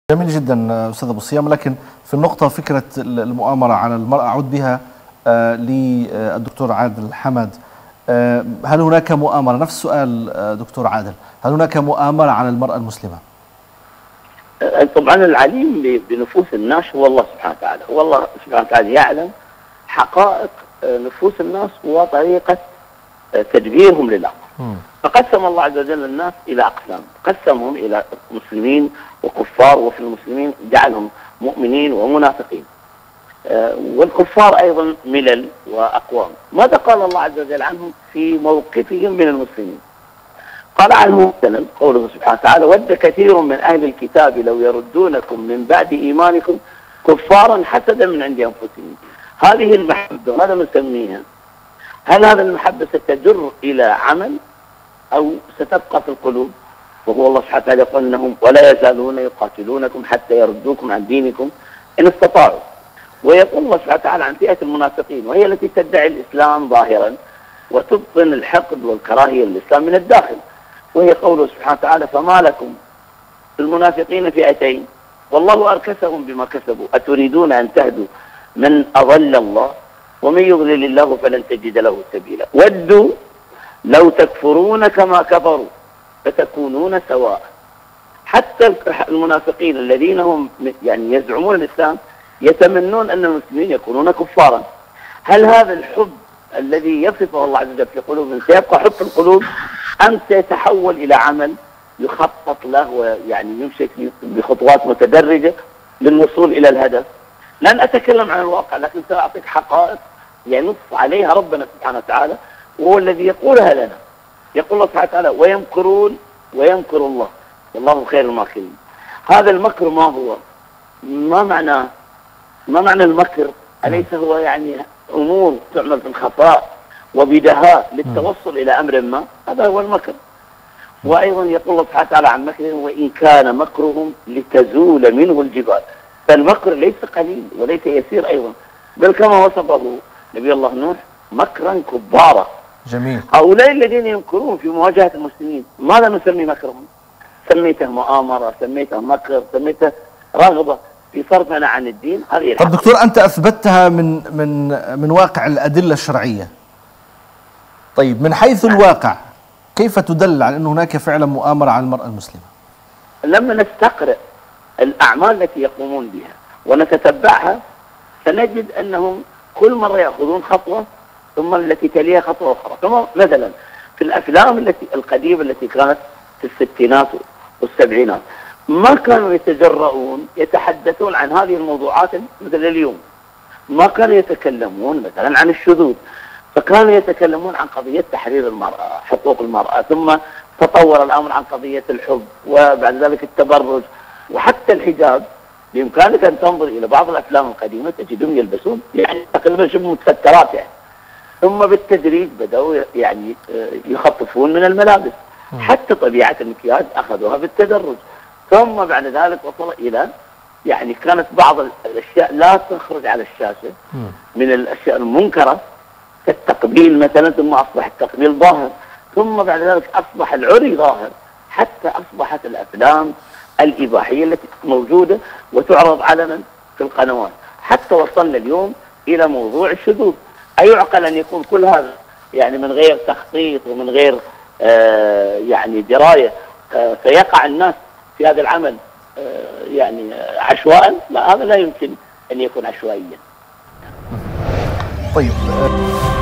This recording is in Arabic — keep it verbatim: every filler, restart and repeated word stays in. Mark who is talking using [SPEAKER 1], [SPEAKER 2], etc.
[SPEAKER 1] جميل جدا أستاذ أبو صيام، لكن في النقطة فكرة المؤامرة على المرأة أعود بها للدكتور عادل حمد. هل هناك مؤامرة، نفس السؤال دكتور عادل، هل هناك مؤامرة على المرأة المسلمة؟
[SPEAKER 2] طبعا العليم بنفوس الناس هو الله سبحانه وتعالى، والله سبحانه وتعالى يعلم حقائق نفوس الناس وطريقة تدبيرهم للأمر. فقسم الله عز وجل الناس إلى أقسام، قسمهم إلى مسلمين وكفار، وفي المسلمين جعلهم مؤمنين ومنافقين، والكفار أيضا ملل وأقوام. ماذا قال الله عز وجل عنهم في موقفهم من المسلمين؟ قال عنهم مثلا قوله سبحانه وتعالى: ود كثير من أهل الكتاب لو يردونكم من بعد إيمانكم كفارا حسدا من عند أنفسهم. هذه المحبة ماذا نسميها؟ هل هذه المحبة ستجر إلى عمل أو ستبقى في القلوب؟ وهو الله سبحانه وتعالى يقول أنهم ولا يزالون يقاتلونكم حتى يردوكم عن دينكم إن استطاعوا. ويقول الله سبحانه وتعالى عن فئة المنافقين، وهي التي تدعي الإسلام ظاهرا وتبطن الحقد والكراهية للإسلام من الداخل، وهي قوله سبحانه وتعالى: فما لكم في المنافقين فئتين والله أركسهم بما كسبوا أتريدون أن تهدوا من أضل الله ومن يضلل الله فلن تجد له سبيلا ودوا لو تكفرون كما كفروا فتكونون سواء. حتى المنافقين الذين هم يعني يزعمون الإسلام يتمنون أن المسلمين يكونون كفارا. هل هذا الحب الذي يصفه الله عز وجل في قلوبهم سيبقى حب في القلوب أم سيتحول إلى عمل يخطط له ويعني يمشي بخطوات متدرجة للوصول إلى الهدف؟ لن أتكلم عن الواقع، لكن سأعطيك حقائق ينص عليها ربنا سبحانه وتعالى، وهو الذي يقولها لنا. يقول الله سبحانه وتعالى: ويمكرون ويمكر الله والله خير الماكرين. هذا المكر ما هو؟ ما معناه؟ ما معنى المكر؟ أليس هو يعني أمور تعمل في الخفاء وبدهاء للتوصل إلى أمر ما؟ هذا هو المكر. وأيضا يقول الله سبحانه وتعالى عن مكرهم: وإن كان مكرهم لتزول منه الجبال. فالمكر ليس قليل وليس يسير أيضا، بل كما وصفه نبي الله نوح: مكرا كبارا.
[SPEAKER 1] جميل.
[SPEAKER 2] هؤلاء الذين يمكرون في مواجهة المسلمين ماذا نسمي مكرهم؟ سميته مؤامرة، سميته مكر، سميته رغبة في صرفنا عن الدين. هذه
[SPEAKER 1] طب دكتور، أنت أثبتها من من من واقع الأدلة الشرعية. طيب من حيث الواقع كيف تدل على أن هناك فعلا مؤامرة على المرأة المسلمة؟
[SPEAKER 2] لما نستقرأ الأعمال التي يقومون بها ونتتبعها سنجد أنهم كل مرة يأخذون خطوة ثم التي تليها خطوة أخرى. كما مثلا في الأفلام التي القديمة التي كانت في الستينات والسبعينات ما كانوا يتجرؤون يتحدثون عن هذه الموضوعات مثل اليوم. ما كانوا يتكلمون مثلا عن الشذوذ، فكانوا يتكلمون عن قضية تحرير المرأة، حقوق المرأة، ثم تطور الأمر عن قضية الحب، وبعد ذلك التبرج، وحتى الحجاب. بإمكانك أن تنظر إلى بعض الأفلام القديمة تجدهم يلبسون يعني تقريبا شبه متسترات يعني. ثم بالتدريج بدأوا يعني يخففون من الملابس، حتى طبيعة المكياج أخذوها بالتدرج. ثم بعد ذلك وصل إلى يعني كانت بعض الأشياء لا تخرج على الشاشة من الأشياء المنكرة كالتقبيل مثلا، ثم أصبح التقبيل ظاهر، ثم بعد ذلك أصبح العري ظاهر، حتى أصبحت الأفلام الإباحية التي موجودة وتعرض علنا في القنوات، حتى وصلنا اليوم إلى موضوع الشذوذ. أيعقل أن يكون كل هذا يعني من غير تخطيط ومن غير آه يعني دراية آه فيقع الناس في هذا العمل آه يعني آه عشواء؟ لا، هذا لا يمكن أن يكون عشوائيا.
[SPEAKER 1] طيب